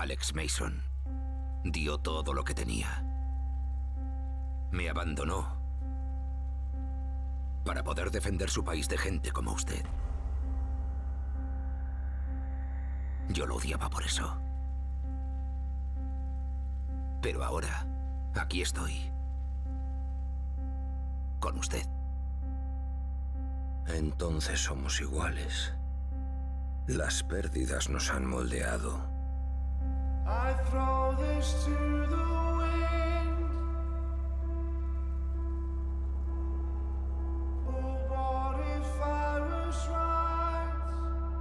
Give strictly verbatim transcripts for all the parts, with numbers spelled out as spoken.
Alex Mason dio todo lo que tenía. Me abandonó para poder defender su país de gente como usted. Yo lo odiaba por eso. Pero ahora, aquí estoy. Con usted. Entonces somos iguales. Las pérdidas nos han moldeado. I throw this to the wind. But what if I was right?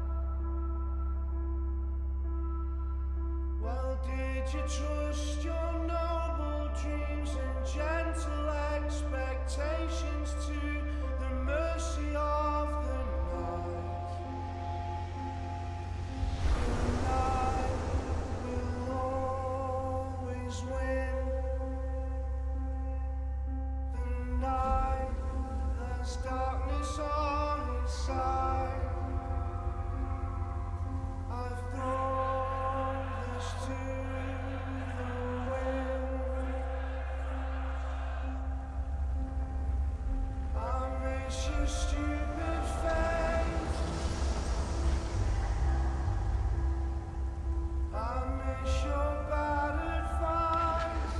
Well, did you trust your noble dreams and gentle expectations to the mercy of the night? The night will always win. The night has darkness on its side. I've thrown this to the wind. I miss your stupid face. I miss your bad advice.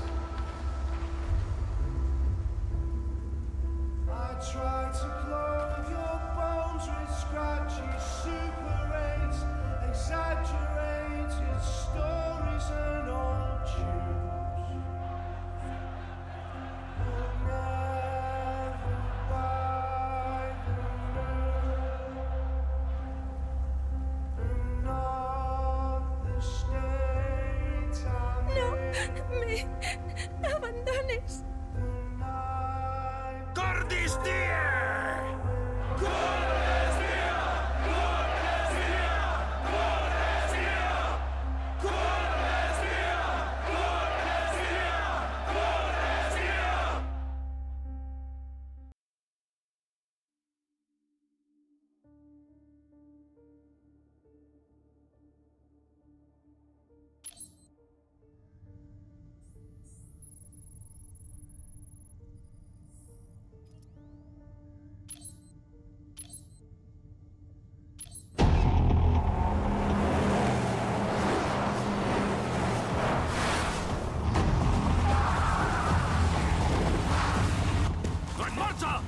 I try to clothe your bones with scratchy Super eights, exaggerated stories and old tunes, but never by the moon, and not the state I'm No in. me abandones. The night ¡Cordis Die! ¡En marcha!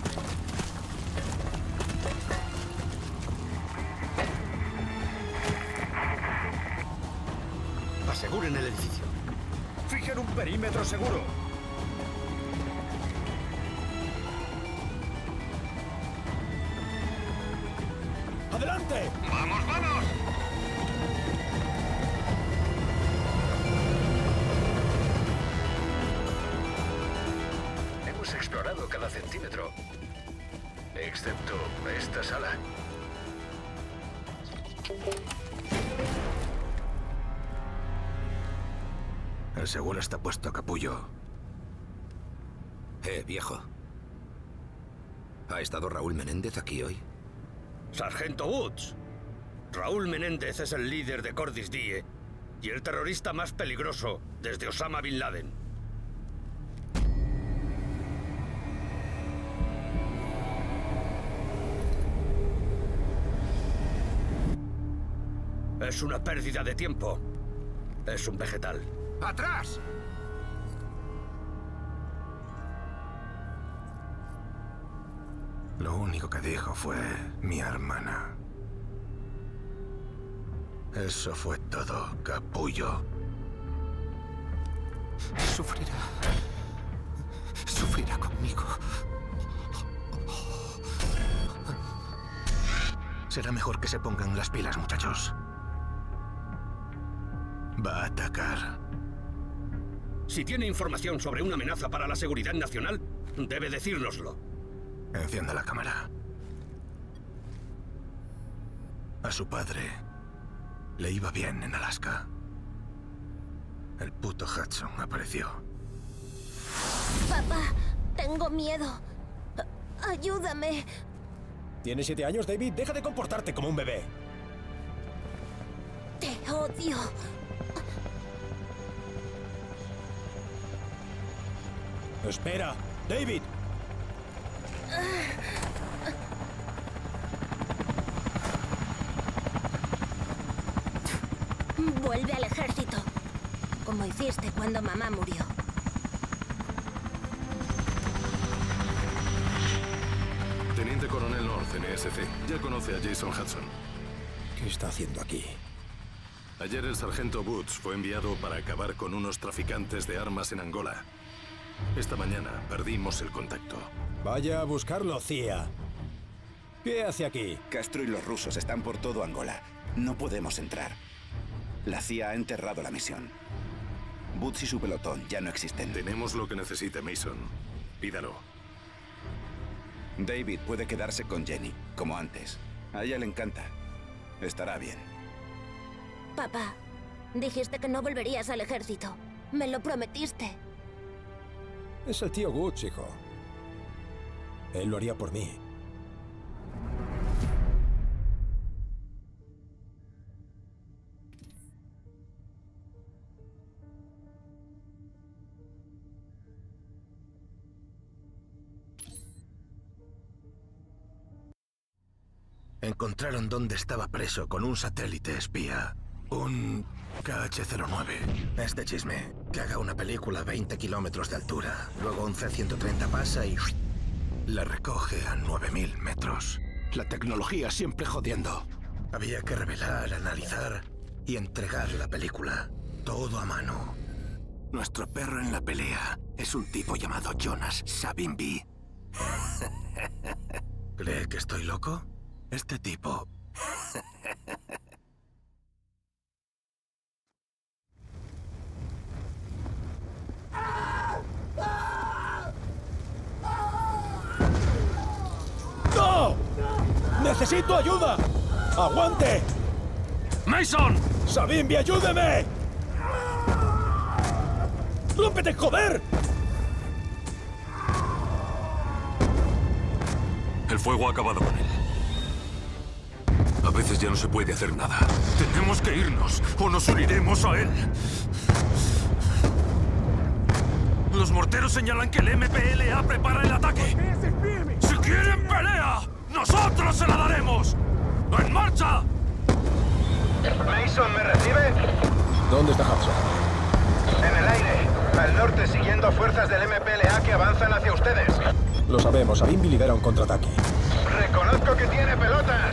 Aseguren el edificio. Fijen un perímetro seguro. ¡Adelante! ¡Vamos, vamos! Hemos explorado cada centímetro, excepto esta sala. El seguro está puesto, capullo. Eh, viejo. ¿Ha estado Raúl Menéndez aquí hoy? Sargento Woods. Raúl Menéndez es el líder de Cordis Die y el terrorista más peligroso desde Osama Bin Laden. Es una pérdida de tiempo. Es un vegetal. ¡Atrás! Lo único que dijo fue mi hermana. Eso fue todo, capullo. Sufrirá. Sufrirá conmigo. Será mejor que se pongan las pilas, muchachos. Va a atacar. Si tiene información sobre una amenaza para la seguridad nacional, debe decírnoslo. Encienda la cámara. A su padre le iba bien en Alaska. El puto Hudson apareció. Papá, tengo miedo. Ayúdame. Tienes siete años, David. Deja de comportarte como un bebé. Te odio. Espera, David. Vuelve al ejército, como hiciste cuando mamá murió. Teniente Coronel North, N S C. Ya conoce a Jason Hudson. ¿Qué está haciendo aquí? Ayer el sargento Woods fue enviado para acabar con unos traficantes de armas en Angola. Esta mañana perdimos el contacto. Vaya a buscarlo, C I A. ¿Qué hace aquí? Castro y los rusos están por todo Angola. No podemos entrar. La C I A ha enterrado la misión. Woods y su pelotón ya no existen. Tenemos lo que necesite, Mason. Pídalo. David puede quedarse con Jenny, como antes. A ella le encanta. Estará bien. Papá, dijiste que no volverías al ejército. Me lo prometiste. Es el tío Woods, hijo. Él lo haría por mí. Encontraron dónde estaba preso con un satélite espía. Un K H cero nueve. Este chisme. Que haga una película a veinte kilómetros de altura. Luego un C ciento treinta pasa y... la recoge a nueve mil metros. La tecnología siempre jodiendo. Había que revelar, analizar y entregar la película. Todo a mano. Nuestro perro en la pelea es un tipo llamado Jonas Savimbi. ¿Cree que estoy loco? Este tipo... ¡No! ¡Necesito ayuda! ¡Aguante! ¡Mason! ¡Savimbi, ayúdeme! ¡Rómpete, joder! El fuego ha acabado con él. A veces ya no se puede hacer nada. Tenemos que irnos, o nos uniremos a él. Los morteros señalan que el M P L A prepara el ataque. ¡Si quieren pelea! ¡Nosotros se la daremos! ¡En marcha! ¿Mason me recibe? ¿Dónde está Hudson? En el aire, al norte, siguiendo fuerzas del M P L A que avanzan hacia ustedes. Lo sabemos, Savimbi lidera un contraataque. Reconozco que tiene pelotas.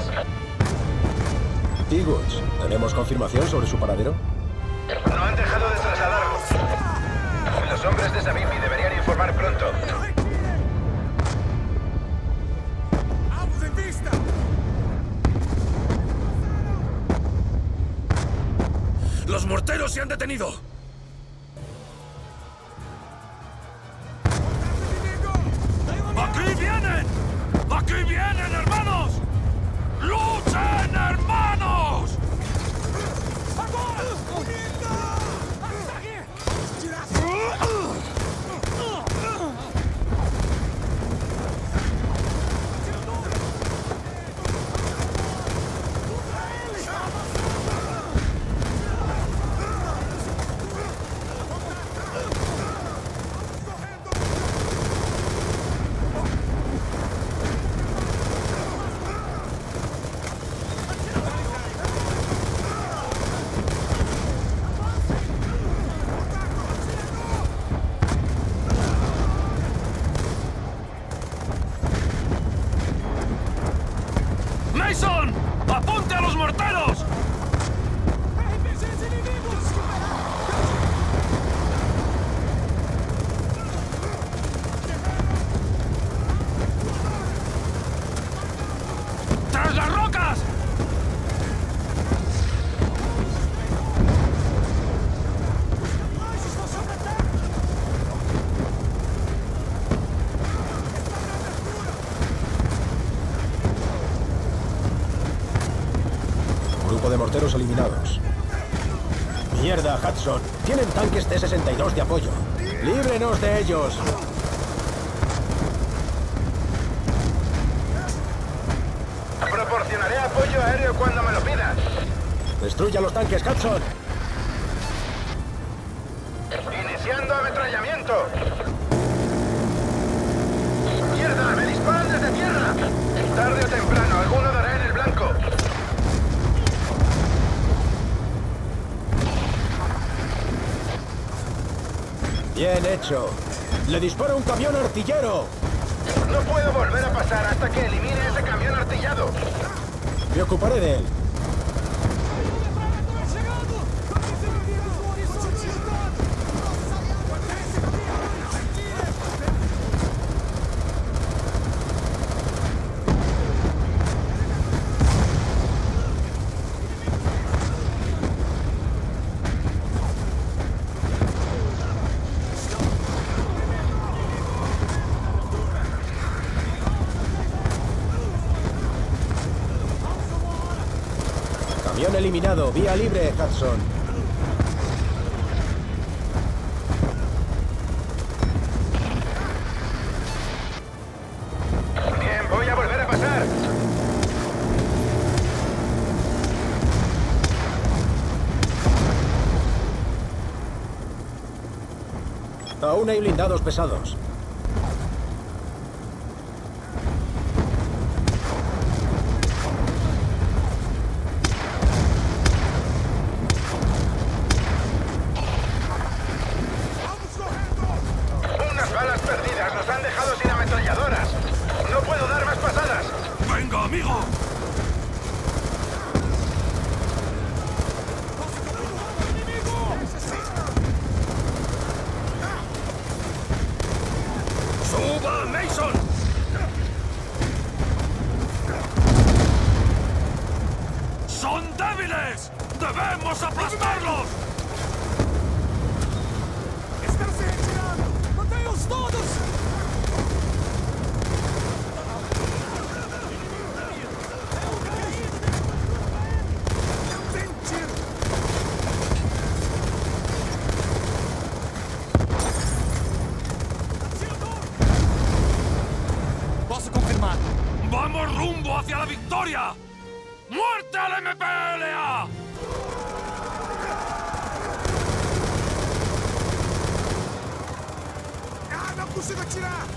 T. Woods, ¿tenemos confirmación sobre su paradero? No han dejado de trasladarlo. Los hombres de Savimbi deberían informar pronto. ¡Los morteros se han detenido! ¡Aquí vienen! ¡Aquí vienen, hermanos! ¡Luchen, hermanos! ¡Mason! ¡Apunte a los morteros! ¡Tras las rocas! Grupo de morteros eliminados. ¡Mierda, Hudson! Tienen tanques T sesenta y dos de apoyo. ¡Líbrenos de ellos! Proporcionaré apoyo aéreo cuando me lo pidas. ¡Destruya los tanques, Hudson! Iniciando ametrallamiento. Tarde o temprano, alguno dará en el blanco. Bien hecho. ¡Le dispara un camión artillero! No puedo volver a pasar hasta que elimine ese camión artillado. Me ocuparé de él. Camión eliminado. Vía libre, Hudson. Bien, voy a volver a pasar. Aún hay blindados pesados. Unas balas perdidas nos han dejado sin ametralladoras. No puedo dar más pasadas. ¡Venga, amigo! ¡Suba, Mason! ¡Son débiles! ¡Debemos aplastarlos! Estão se retirando! Mantenham-os todos! Tem tiro! Posso confirmar. ¡Vamos rumbo hacia la victoria! ¡Muerte al M P L A! Ah, não consigo atirar!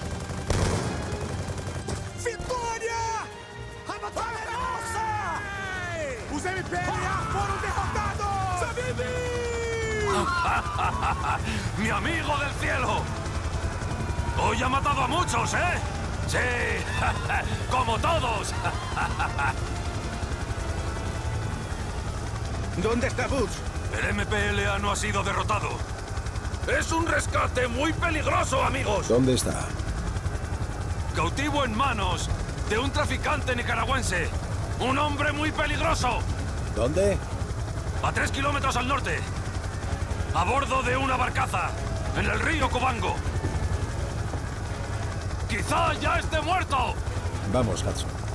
Vitória! A batalha é nossa! Os M P L A foram derrotados! Sabibi! ¡Mi amigo del cielo! Hoy ha matado a muchos, ¿eh? Sí, como todos. ¿Dónde está Butch? El M P L A no ha sido derrotado. Es un rescate muy peligroso, amigos. ¿Dónde está? Cautivo en manos de un traficante nicaragüense. Un hombre muy peligroso. ¿Dónde? A tres kilómetros al norte. A bordo de una barcaza. En el río Cubango. Quizá ya esté muerto. Vamos, Hudson.